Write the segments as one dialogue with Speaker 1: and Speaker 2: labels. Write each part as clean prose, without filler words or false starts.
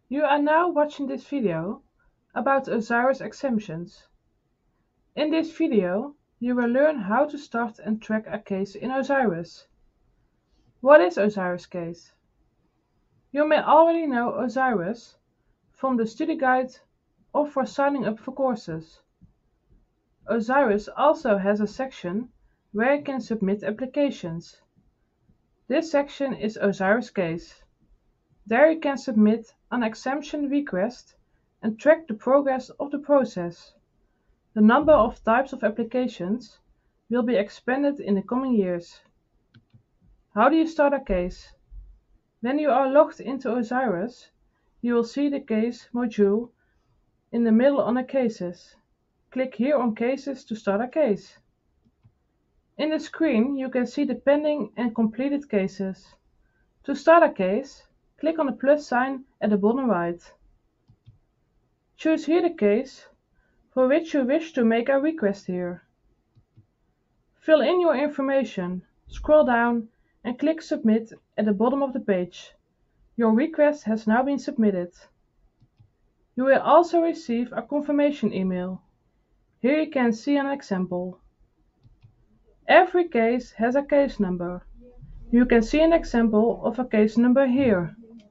Speaker 1: You are now watching this video about OSIRIS exemptions. In this video, you will learn how to start and track a case in OSIRIS. What is OSIRIS case? You may already know OSIRIS from the study guide or for signing up for courses. OSIRIS also has a section where you can submit applications. This section is OSIRIS case. There you can submit an exemption request and track the progress of the process. The number of types of applications will be expanded in the coming years. How do you start a case? When you are logged into OSIRIS, you will see the case module in the middle under Cases. Click here on Cases to start a case. In the screen you can see the pending and completed cases. To start a case, click on the plus sign at the bottom right. Choose here the case for which you wish to make a request here. Fill in your information, scroll down and click Submit at the bottom of the page. Your request has now been submitted. You will also receive a confirmation email. Here you can see an example. Every case has a case number. You can see an example of a case number here.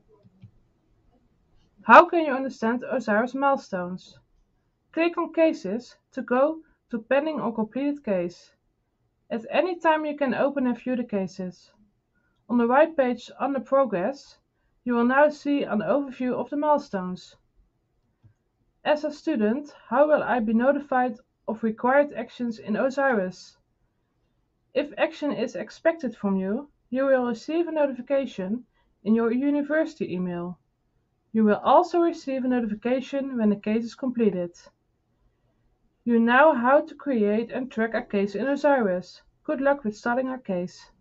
Speaker 1: How can you understand OSIRIS milestones? Click on Cases to go to Pending or Completed Case. At any time you can open and view the cases. On the right page under Progress, you will now see an overview of the milestones. As a student, how will I be notified of required actions in OSIRIS? If action is expected from you, you will receive a notification in your university email. You will also receive a notification when the case is completed. You know how to create and track a case in OSIRIS. Good luck with starting a case.